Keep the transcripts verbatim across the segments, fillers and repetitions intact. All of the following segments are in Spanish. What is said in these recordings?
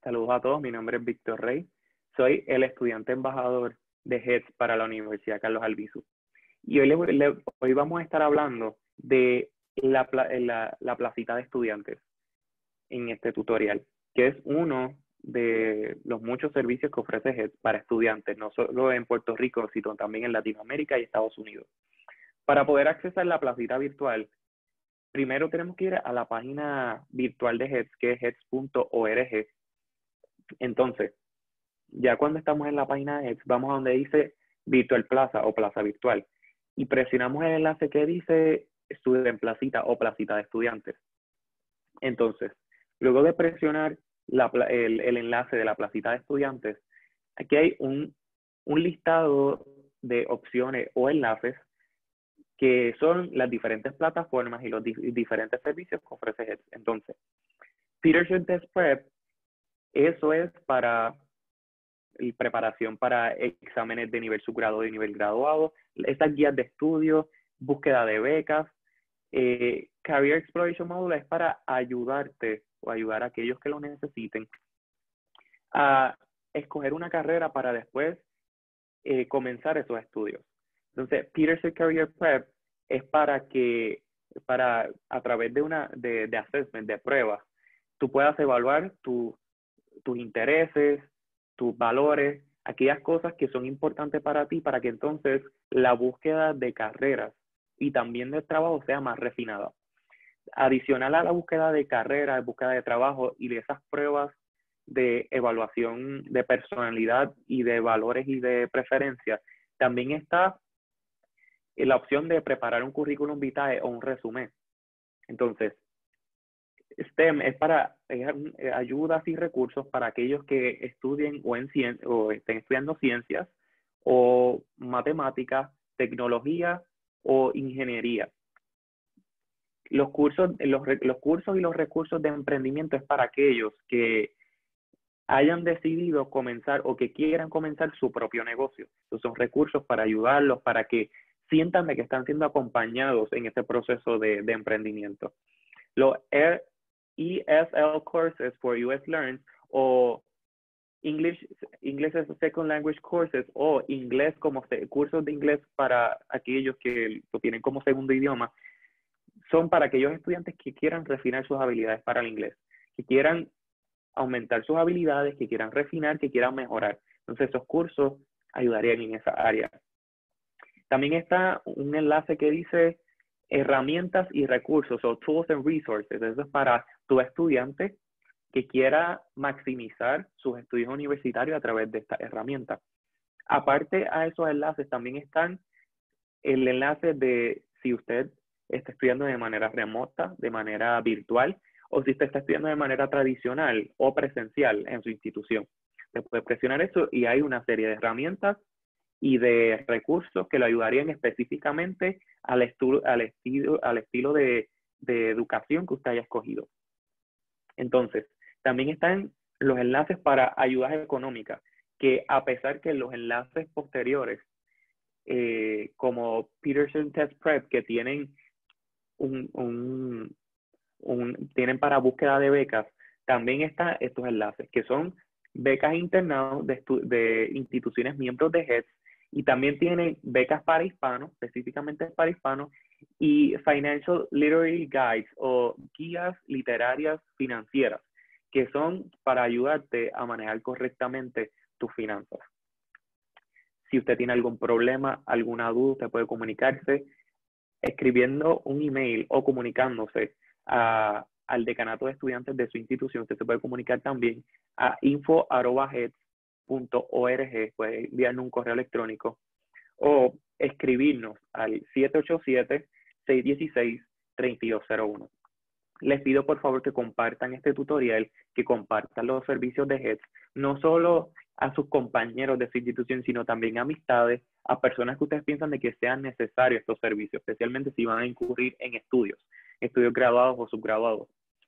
Saludos a todos, mi nombre es Víctor Rey. Soy el estudiante embajador de H E D S para la Universidad Carlos Albizu. Y hoy, le, le, hoy vamos a estar hablando de la, la, la placita de estudiantes en este tutorial, que es uno de los muchos servicios que ofrece H E D S para estudiantes, no solo en Puerto Rico, sino también en Latinoamérica y Estados Unidos. Para poder accesar la placita virtual, primero tenemos que ir a la página virtual de H E D S, que es H E D S punto org. Entonces, ya cuando estamos en la página de H E D S, vamos a donde dice Virtual Plaza o Plaza Virtual y presionamos el enlace que dice Student Placita o Placita de Estudiantes. Entonces, luego de presionar la, el, el enlace de la Placita de Estudiantes, aquí hay un, un listado de opciones o enlaces que son las diferentes plataformas y los di diferentes servicios que ofrece H E D S. Entonces, Peterson Test Prep, eso es para preparación para exámenes de nivel subgrado y nivel graduado, estas guías de estudio, búsqueda de becas. Eh, Career Exploration Module es para ayudarte o ayudar a aquellos que lo necesiten a escoger una carrera para después eh, comenzar esos estudios. Entonces, Peterson Career Prep es para que, para a través de una de, de assessment, de pruebas, tú puedas evaluar tu, tus intereses, tus valores, aquellas cosas que son importantes para ti, para que entonces la búsqueda de carreras y también de trabajo sea más refinada. Adicional a la búsqueda de carreras, de búsqueda de trabajo y de esas pruebas de evaluación de personalidad y de valores y de preferencias, también está la opción de preparar un currículum vitae o un resumen. Entonces, STEM es para es ayudas y recursos para aquellos que estudien o, en cien, o estén estudiando ciencias o matemáticas, tecnología o ingeniería. Los cursos, los, los cursos y los recursos de emprendimiento es para aquellos que hayan decidido comenzar o que quieran comenzar su propio negocio. Estos son recursos para ayudarlos, para que sientan de que están siendo acompañados en este proceso de, de emprendimiento. Los E S L Courses for U S Learns o English, English as a Second Language Courses o inglés como cursos de inglés para aquellos que lo tienen como segundo idioma, son para aquellos estudiantes que quieran refinar sus habilidades para el inglés, que quieran aumentar sus habilidades, que quieran refinar, que quieran mejorar. Entonces, esos cursos ayudarían en esa área. También está un enlace que dice herramientas y recursos o tools and resources. Eso es para tu estudiante que quiera maximizar sus estudios universitarios a través de esta herramienta. Aparte a esos enlaces también están el enlace de si usted está estudiando de manera remota, de manera virtual, o si usted está estudiando de manera tradicional o presencial en su institución. Usted puede presionar eso y hay una serie de herramientas y de recursos que lo ayudarían específicamente al, estu al estilo, al estilo de, de educación que usted haya escogido. Entonces, también están los enlaces para ayudas económicas, que a pesar que los enlaces posteriores, eh, como Peterson Test Prep, que tienen, un, un, un, tienen para búsqueda de becas, también están estos enlaces, que son becas internados de, de instituciones miembros de H E D S, y también tienen becas para hispanos, específicamente para hispanos, y Financial Literary Guides o guías literarias financieras, que son para ayudarte a manejar correctamente tus finanzas. Si usted tiene algún problema, alguna duda, usted puede comunicarse escribiendo un email o comunicándose a, al decanato de estudiantes de su institución. Usted se puede comunicar también a info arroba heds punto org, puede enviarnos un correo electrónico o escribirnos al siete ocho siete, seis uno seis, tres dos cero uno. Les pido por favor que compartan este tutorial, que compartan los servicios de H E D S, no solo a sus compañeros de su institución, sino también a amistades, a personas que ustedes piensan de que sean necesarios estos servicios, especialmente si van a incurrir en estudios, estudios graduados o subgraduados.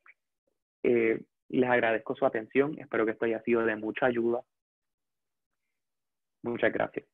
Eh, les agradezco su atención, espero que esto haya sido de mucha ayuda. Muchas gracias.